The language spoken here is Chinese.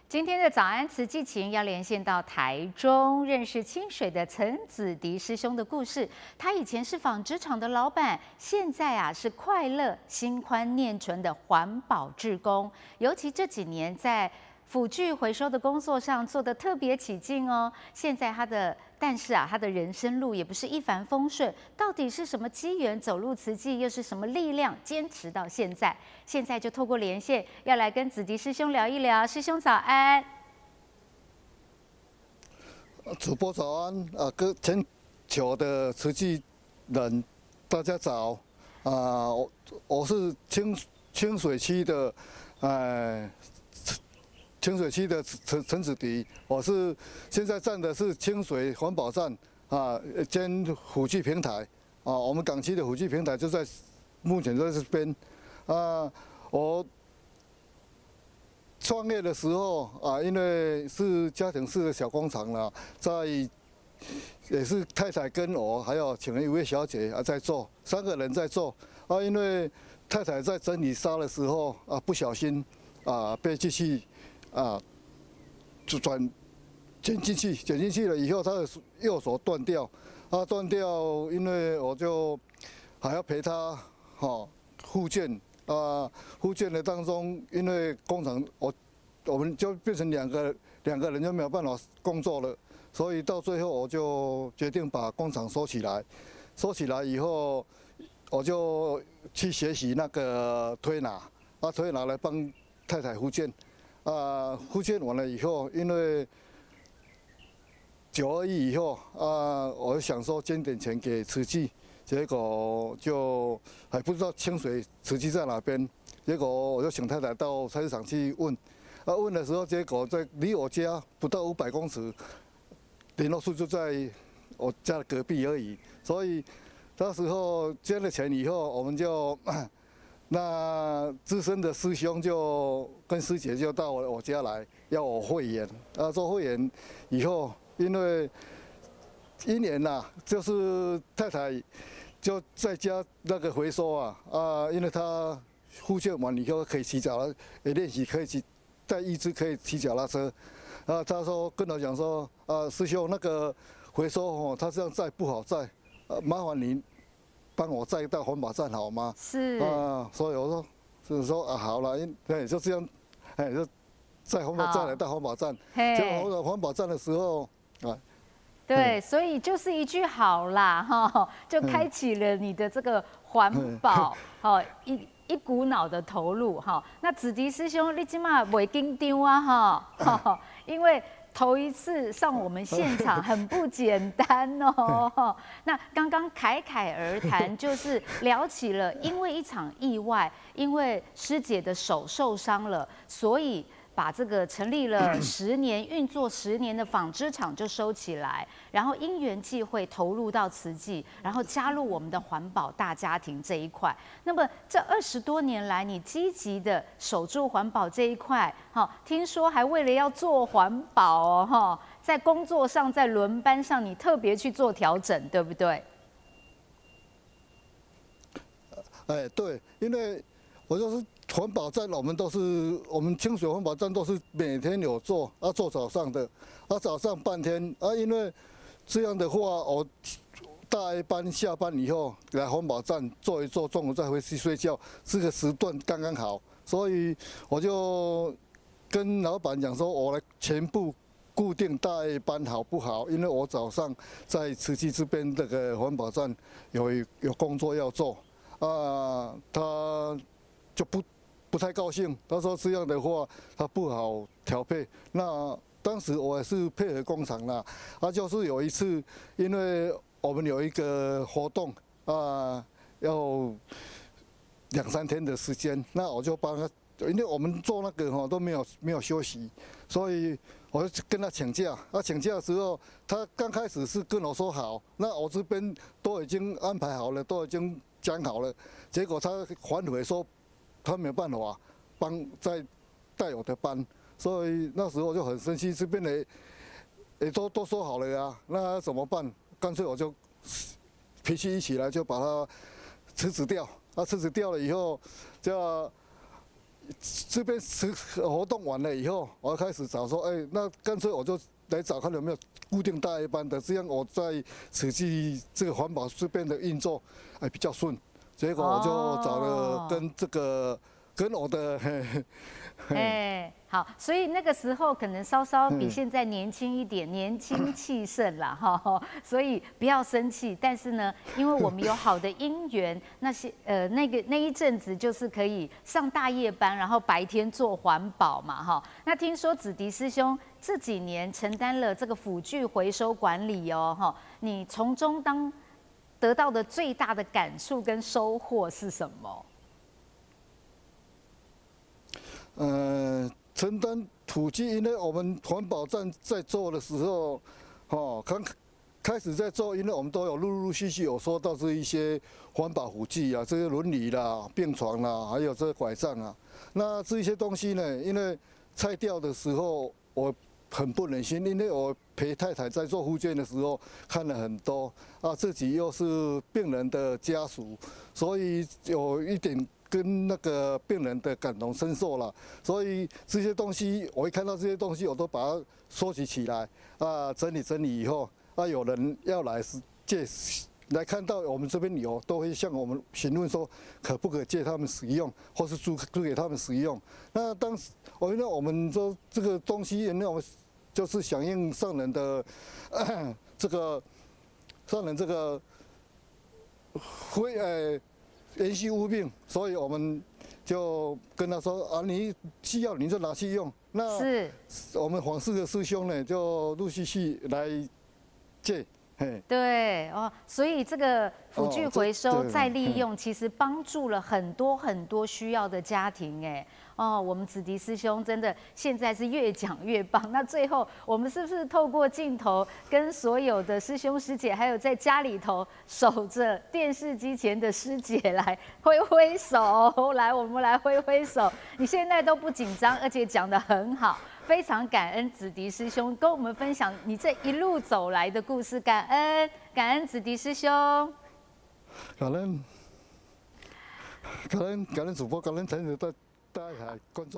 今天的早安慈济情要连线到台中，认识清水的陈子迪师兄的故事。他以前是纺织厂的老板，现在是快乐、心宽、念纯的环保志工。尤其这几年在辅具回收的工作上做得特别起劲哦。现在但是他的人生路也不是一帆风顺，到底是什么机缘走入慈济，又是什么力量坚持到现在？现在就透过连线，要来跟子迪师兄聊一聊。师兄早安， 主播早安啊，各全球的慈济人大家早啊，我是清水区的清水区的陈子迪，我是现在站的是清水环保站兼辅具平台啊，我们港区的辅具平台就在目前在这边啊。我创业的时候因为是家庭式的小工厂啦，也是太太跟我还有请了一位小姐在做，3个人在做因为太太在整理纱的时候不小心被机器卷进去了以后，他的右手断掉，断掉，因为我就还要陪他复健复健的当中，因为工厂我们就变成两个人就没有办法工作了，所以到最后我就决定把工厂收起来。收起来以后，我就去学习那个推拿，推拿来帮太太复健。复健完了以后，因为921以后我想说捐点钱给慈济，结果就还不知道清水慈济在哪边，结果我就请太太到菜市场去问，问的时候，结果在离我家不到500公尺，联络处就在我家的隔壁而已，所以那时候捐了钱以后，我们就。那资深的师兄就跟师姐就到我家来要我会员，做会员以后，因为1年就是太太就在家那个回收因为她复健完以后可以骑脚踏，也练习可以带一只可以骑脚踏车，他说跟我讲说师兄那个回收他这样载不好载，麻烦您。帮我载到环保站好吗？ 是所以我说，就是说好了，就这样，就载环保站来到环保站，结果环保站的时候对，所以就是一句好啦哈，就开启了你的这个环保一股脑的投入哈。那子迪师兄，你今嘛袂紧张哈，因为。头一次上我们现场很不简单哦。那刚刚侃侃而谈，就是聊起了因为一场意外，因为师姐的手受伤了，所以把这个成立了10年、运作10年的纺织厂就收起来，然后因缘际会投入到慈济，然后加入我们的环保大家庭这一块。那么这20多年来，你积极的守住环保这一块，听说还为了要做环保哦，在工作上、在轮班上，你特别去做调整，对不对？ 对，因为我就是环保站，我们清水环保站都是每天有做，做早上的，早上半天，因为这样的话，我大一班下班以后来环保站做一做，中午再回去睡觉，这个时段刚刚好，所以我就跟老板讲说，我来全部固定大一班好不好？因为我早上在慈济这边这个环保站有工作要做，他就不太高兴，他说这样的话他不好调配。那当时我也是配合工厂啦，就是有一次，因为我们有一个活动要2、3天的时间，那我就帮他，因为我们做那个都没有休息，所以我就跟他请假。请假的时候，他刚开始是跟我说好，那我这边都已经安排好了，都已经讲好了，结果他反悔说。他没有办法再带我的班，所以那时候我就很生气，这边也都说好了呀，那怎么办？干脆我就脾气一起来就把他辞职掉。辞职掉了以后，就这边活动完了以后，我开始找说，那干脆我就来找看有没有固定大夜班的，这样我在实际这个环保这边的运作比较顺。结果我就找了跟我的好，所以那个时候可能稍稍比现在年轻一点，年轻气盛啦哈，所以不要生气。但是呢，因为我们有好的姻缘，那一阵子就是可以上大夜班，然后白天做环保嘛哈。那听说子迪师兄这几年承担了这个辅具回收管理哦哈，你从中得到的最大的感触跟收获是什么？ 承担土具，因为我们环保站在做的时候，刚开始在做，因为我们都有陆续有收到这一些环保辅具啊，这些轮椅啦、病床啦，还有这个拐杖啊。那这些东西呢，因为拆掉的时候我很不忍心，因为我陪太太在做复健的时候看了很多啊，自己又是病人的家属，所以有一点跟那个病人的感同身受了。所以这些东西，我一看到这些东西，我都把它收集起来啊，整理以后啊，有人要来来看到我们这边有，都会向我们询问说可不可以借他们使用，或是租给他们使用。那当时因为我们说这个东西，因为我们就是响应上人的上人这个延续无病，所以我们就跟他说啊，你需要你就拿去用。那我们黄氏的师兄呢，就陆续来借。 对哦，所以这个辅具回收再利用，其实帮助了很多需要的家庭哎。哦，我们子迪师兄真的现在是越讲越棒。那最后我们是不是透过镜头跟所有的师兄师姐，还有在家里头守着电视机前的师姐来挥挥手？来，我们来挥挥手。你现在都不紧张，而且讲得很好。非常感恩子迪师兄跟我们分享你这一路走来的故事，感恩子迪师兄， 感恩主播，感恩大家观众。